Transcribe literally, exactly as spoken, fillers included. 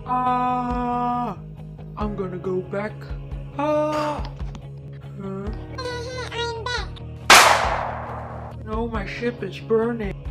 Ah, I'm gonna go back. Ah, huh? I'm back. No, my ship is burning.